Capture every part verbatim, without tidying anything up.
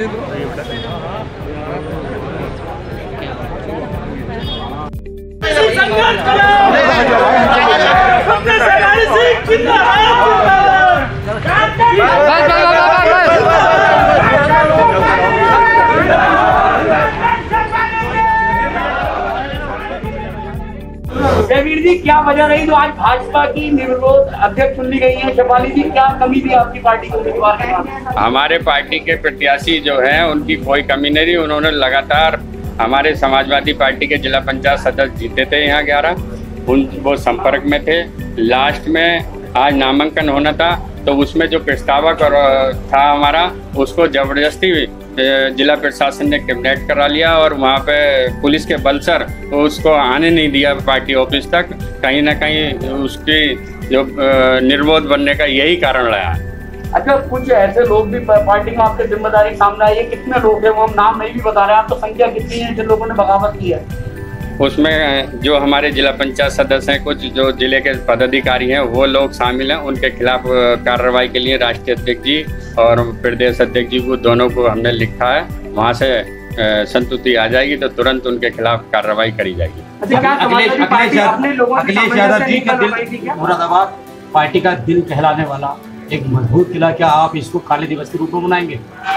जयवीर जी, क्या वजह रही जो आज भाजपा की निर्विरोध अध्यक्ष चुन ली गई है? शेफाली जी, क्या कमी थी आपकी पार्टी को उम्मीदवार के नाम? हमारे पार्टी के प्रत्याशी जो हैं उनकी कोई कमी नहीं, उन्होंने लगातार हमारे समाजवादी पार्टी के जिला पंचायत सदस्य जीते थे यहाँ ग्यारह, उन वो संपर्क में थे। लास्ट में आज नामांकन होना था तो उसमें जो प्रस्तावक और था हमारा, उसको जबरदस्ती जिला प्रशासन ने किडनैप करा लिया और वहाँ पे पुलिस के बलसर उसको आने नहीं दिया पार्टी ऑफिस तक। कहीं ना कहीं उसकी जो निर्विरोध बनने का यही कारण रहा है। अच्छा, कुछ ऐसे लोग भी पार्टी में आपके जिम्मेदारी सामने आई है, कितने लोग हैं वो हम नाम नहीं भी बता रहे हैं, आप तो संख्या कितनी है जिन लोगों ने बगावत की है? उसमें जो हमारे जिला पंचायत सदस्य हैं, कुछ जो जिले के पदाधिकारी हैं, वो लोग शामिल हैं। उनके खिलाफ कार्रवाई के लिए राष्ट्रीय अध्यक्ष जी और प्रदेश अध्यक्ष जी को दोनों को हमने लिखा है। वहाँ से संतुष्टि आ जाएगी तो तुरंत उनके खिलाफ कार्रवाई करी जाएगी। अखिलेश यादव जी का दिल, मुरादाबाद पार्टी का दिल कहलाने वाला एक मजबूत किला, क्या आप इसको काले दिवस के रूप में मनाएंगे?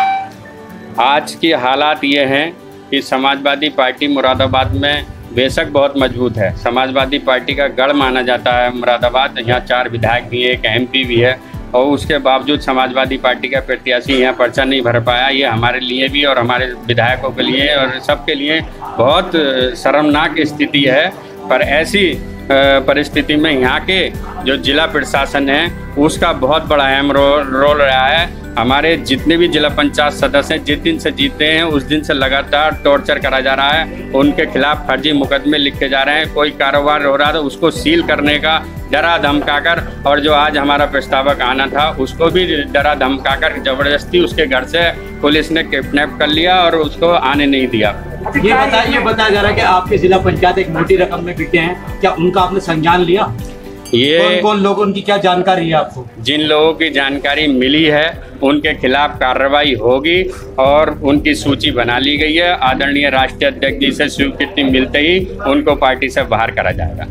आज की हालात ये हैं कि समाजवादी पार्टी मुरादाबाद में बेशक बहुत मजबूत है। समाजवादी पार्टी का गढ़ माना जाता है मुरादाबाद। यहाँ चार विधायक भी है, एक एमपी भी है, और उसके बावजूद समाजवादी पार्टी का प्रत्याशी यहाँ पर्चा नहीं भर पाया। ये हमारे लिए भी और हमारे विधायकों के लिए और सबके लिए बहुत शर्मनाक स्थिति है। पर ऐसी परिस्थिति में यहाँ के जो जिला प्रशासन है उसका बहुत बड़ा अहम रोल रहा है। हमारे जितने भी जिला पंचायत सदस्य हैं, जिस दिन से जीते हैं उस दिन से लगातार टॉर्चर करा जा रहा है। उनके खिलाफ फर्जी मुकदमे लिखे जा रहे हैं। कोई कारोबार हो रहा था उसको सील करने का डरा धमकाकर, और जो आज हमारा प्रस्तावक आना था उसको भी डरा धमकाकर जबरदस्ती उसके घर से पुलिस ने किडनैप कर लिया और उसको आने नहीं दिया। ये बता ये बताया जा रहा है कि आपके जिला पंचायत एक मोटी रकम में बिके हैं, क्या उनका आपने संज्ञान लिया? ये कौन कौन लोग, उनकी क्या जानकारी है आपको? जिन लोगों की जानकारी मिली है उनके खिलाफ कार्रवाई होगी और उनकी सूची बना ली गई है। आदरणीय राष्ट्रीय अध्यक्ष जी से स्वीकृति मिलते ही उनको पार्टी से बाहर करा जाएगा।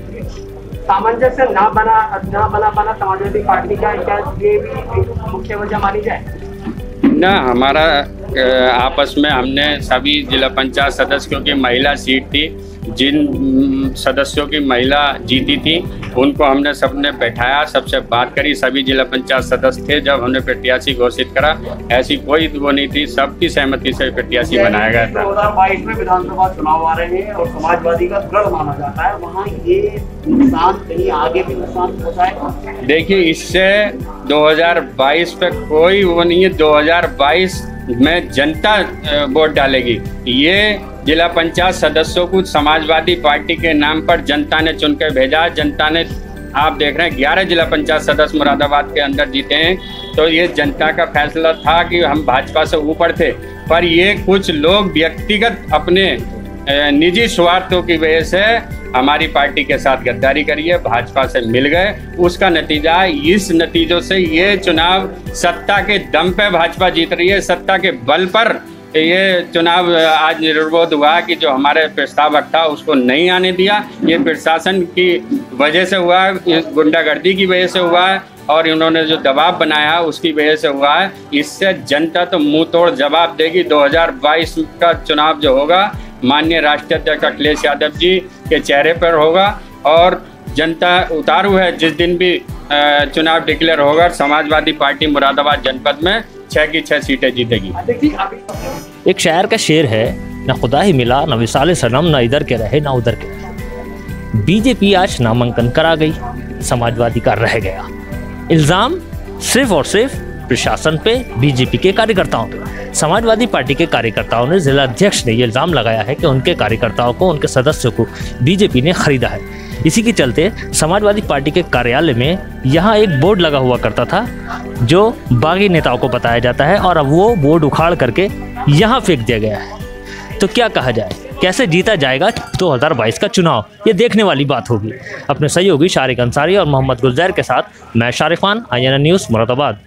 सामंजस्य ना बना ना बना पाना समाजवादी पार्टी का क्या ये भी मुख्य वजह मानी जाए? ना, हमारा आपस में हमने सभी जिला पंचायत सदस्य, क्योंकि महिला सीट थी, जिन सदस्यों की महिला जीती थी उनको हमने सबने बैठाया, सबसे बात करी। सभी जिला पंचायत सदस्य थे जब हमने प्रत्याशी घोषित करा। ऐसी कोई वो नहीं थी, सबकी सहमति से प्रत्याशी बनाया गया था। दो हज़ार बाईस में विधानसभा चुनाव आ रहे हैं और समाजवादी का गढ़ माना जाता है, वहाँ ये नुकसान कहीं आगे भी नुकसान हो जाएगा? देखिए, इससे दो हज़ार बाईस पे कोई वो नहीं है। दो हज़ार बाईस में जनता वोट डालेगी। ये जिला पंचायत सदस्यों को समाजवादी पार्टी के नाम पर जनता ने चुन के भेजा। जनता ने, आप देख रहे हैं, ग्यारह जिला पंचायत सदस्य मुरादाबाद के अंदर जीते हैं, तो ये जनता का फैसला था कि हम भाजपा से ऊपर थे। पर ये कुछ लोग व्यक्तिगत अपने निजी स्वार्थों की वजह से हमारी पार्टी के साथ गद्दारी करी है, भाजपा से मिल गए। उसका नतीजा, इस नतीजों से ये चुनाव सत्ता के दम पे भाजपा जीत रही है। सत्ता के बल पर ये चुनाव आज निर्विरोध हुआ कि जो हमारे प्रस्तावक था उसको नहीं आने दिया। ये प्रशासन की वजह से हुआ है, गुंडागर्दी की वजह से हुआ है और इन्होंने जो दबाव बनाया उसकी वजह से हुआ है। इससे जनता तो मुंह तोड़ जवाब देगी। दो हज़ार बाईस का चुनाव जो होगा माननीय राष्ट्रीय अध्यक्ष अखिलेश यादव जी के चेहरे पर होगा और जनता उतारू है। जिस दिन भी चुनाव डिक्लेयर होगा, समाजवादी पार्टी मुरादाबाद जनपद में छह की छह सीटें जीतेगी। एक शायर का शेर है, न खुदा ही मिला न विसाल सनम, न इधर के रहे न उधर के रहे। बीजेपी आज नामांकन करा गई, समाजवादी का रह गया। इल्जाम सिर्फ और सिर्फ प्रशासन पे, बीजेपी के कार्यकर्ताओं पे। समाजवादी पार्टी के कार्यकर्ताओं ने, जिला अध्यक्ष ने ये इल्जाम लगाया है कि उनके कार्यकर्ताओं को, उनके सदस्यों को बीजेपी ने खरीदा है। इसी के चलते समाजवादी पार्टी के कार्यालय में यहाँ एक बोर्ड लगा हुआ करता था जो बागी नेताओं को बताया जाता है, और अब वो बोर्ड उखाड़ करके यहाँ फेंक दिया गया है। तो क्या कहा जाए, कैसे जीता जाएगा दो हज़ार बाईस का चुनाव, ये देखने वाली बात होगी। अपने सहयोगी शारिक अंसारी और मोहम्मद गुलजैर के साथ मैं Sharik Khan, I N N news Moradabad.